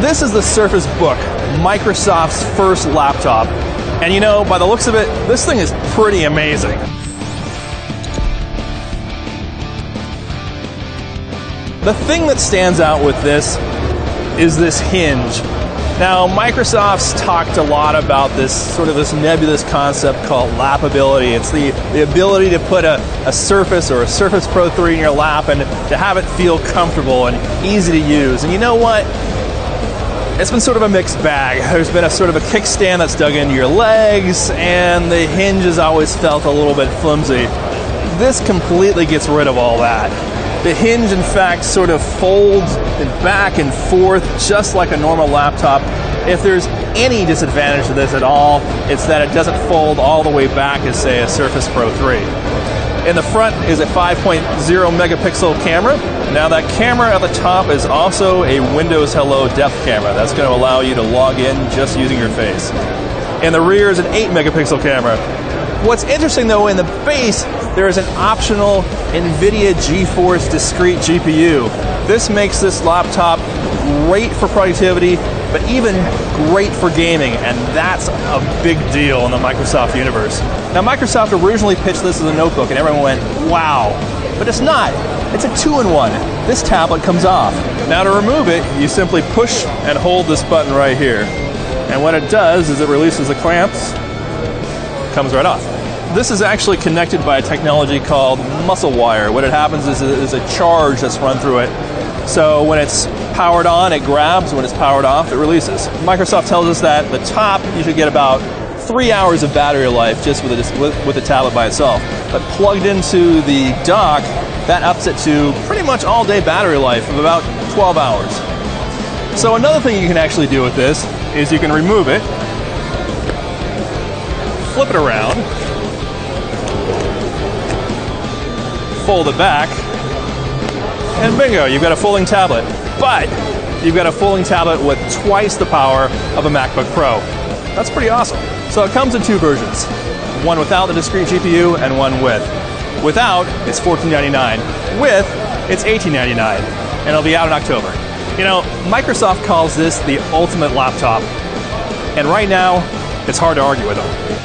This is the Surface Book, Microsoft's first laptop. And you know, by the looks of it, this thing is pretty amazing. The thing that stands out with this is this hinge. Now, Microsoft's talked a lot about this nebulous concept called lapability. It's the ability to put a Surface or a Surface Pro 3 in your lap and to have it feel comfortable and easy to use. And you know what? It's been sort of a mixed bag. There's been a sort of a kickstand that's dug into your legs, and the hinge has always felt a little bit flimsy. This completely gets rid of all that. The hinge, in fact, sort of folds back and forth just like a normal laptop. If there's any disadvantage to this at all, it's that it doesn't fold all the way back as, say, a Surface Pro 3. In the front is a 5.0 megapixel camera. Now that camera at the top is also a Windows Hello depth camera. That's going to allow you to log in just using your face. In the rear is an 8 megapixel camera. What's interesting though, in the base, there is an optional NVIDIA GeForce discrete GPU. This makes this laptop great for productivity, but even great for gaming, and that's a big deal in the Microsoft universe. Now, Microsoft originally pitched this as a notebook, and everyone went, wow. But it's not. It's a two-in-one. This tablet comes off. Now, to remove it, you simply push and hold this button right here. And what it does is it releases the clamps, comes right off. This is actually connected by a technology called muscle wire. What it happens is a charge that's run through it. So when it's powered on, it grabs. When it's powered off, it releases. Microsoft tells us that the top, you should get about 3 hours of battery life just with the tablet by itself. But plugged into the dock, that ups it to pretty much all-day battery life of about 12 hours. So another thing you can actually do with this is you can remove it, flip it around, fold it back, and bingo, you've got a folding tablet. But you've got a folding tablet with twice the power of a MacBook Pro. That's pretty awesome. So it comes in two versions, one without the discrete GPU and one with. Without, it's $14.99. With, it's $18.99, and it'll be out in October. You know, Microsoft calls this the ultimate laptop, and right now, it's hard to argue with them.